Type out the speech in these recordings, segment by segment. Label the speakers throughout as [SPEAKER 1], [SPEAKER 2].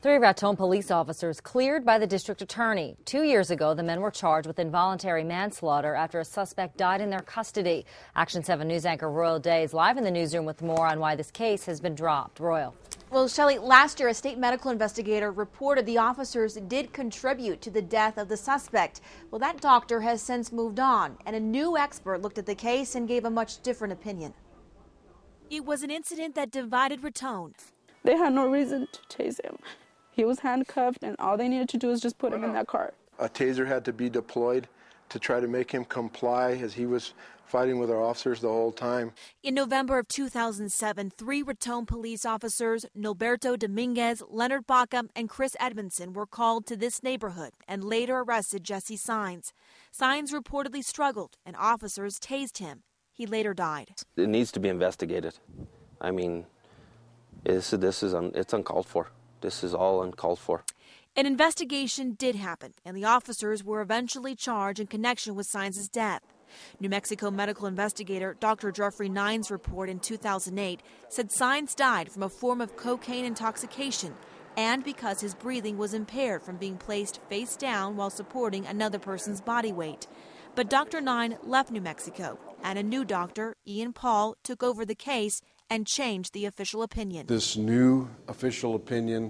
[SPEAKER 1] 3 Raton police officers cleared by the district attorney. 2 years ago, the men were charged with involuntary manslaughter after a suspect died in their custody. Action 7 News anchor Royal Day is live in the newsroom with more on why this case has been dropped. Royal.
[SPEAKER 2] Well, Shelley, last year a state medical investigator reported the officers did contribute to the death of the suspect. Well, that doctor has since moved on, and a new expert looked at the case and gave a much different opinion.
[SPEAKER 3] It was an incident that divided Raton.
[SPEAKER 4] They had no reason to tase him. He was handcuffed, and all they needed to do was just put him in that car.
[SPEAKER 5] A taser had to be deployed to try to make him comply, as he was fighting with our officers the whole time.
[SPEAKER 3] In November of 2007, 3 Raton police officers, Norberto Dominguez, Leonard Backham, and Chris Edmondson, were called to this neighborhood and later arrested Jesse Sines. Sines reportedly struggled, and officers tased him. He later died.
[SPEAKER 6] It needs to be investigated. I mean, it's uncalled for. This is all uncalled for.
[SPEAKER 3] An investigation did happen, and the officers were eventually charged in connection with Sines' death. New Mexico medical investigator Dr. Jeffrey Nine's report in 2008 said Sines died from a form of cocaine intoxication and because his breathing was impaired from being placed face down while supporting another person's body weight. But Dr. Nine left New Mexico, and a new doctor, Ian Paul, took over the case and changed the official opinion.
[SPEAKER 7] This new official opinion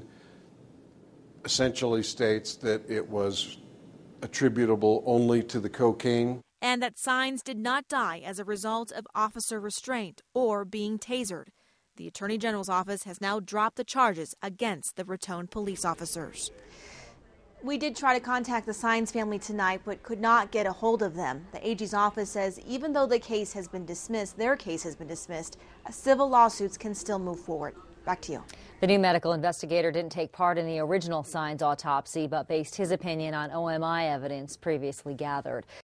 [SPEAKER 7] essentially states that it was attributable only to the cocaine.
[SPEAKER 3] And that Sines did not die as a result of officer restraint or being tasered. The Attorney General's office has now dropped the charges against the Raton police officers.
[SPEAKER 2] We did try to contact the Sines family tonight, but could not get a hold of them. The AG's office says even though the case has been dismissed, their case has been dismissed, civil lawsuits can still move forward. Back to you.
[SPEAKER 1] The new medical investigator didn't take part in the original Sines autopsy, but based his opinion on OMI evidence previously gathered.